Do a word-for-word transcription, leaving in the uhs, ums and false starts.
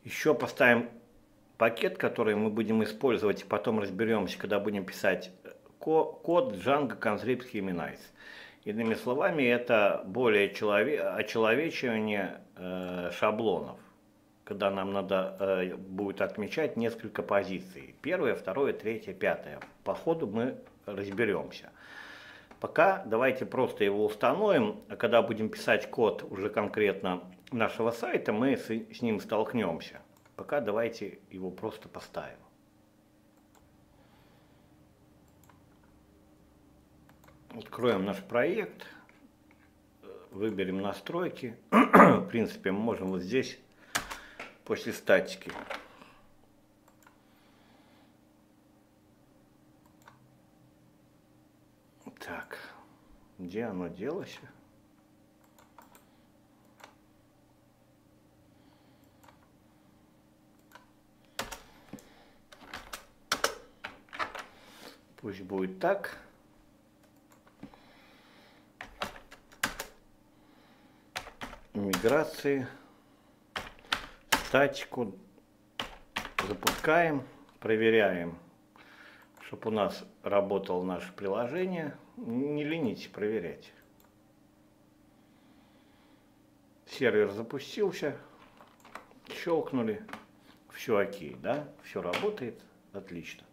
Еще поставим пакет, который мы будем использовать, и потом разберемся, когда будем писать код Django Conscript Humanize. Иными словами, это более челове очеловечивание э, шаблонов, когда нам надо э, будет отмечать несколько позиций. Первое, второе, третье, пятое. По ходу мы разберемся. Пока давайте просто его установим, а когда будем писать код уже конкретно нашего сайта, мы с, с ним столкнемся. Пока давайте его просто поставим. Откроем наш проект, выберем настройки. В принципе, мы можем вот здесь, после статики. Так, где оно делось? Пусть будет так. Миграции, статику запускаем, проверяем, чтобы у нас работало наше приложение. Не ленитесь проверять. Сервер запустился, щелкнули, все окей, да, все работает, отлично.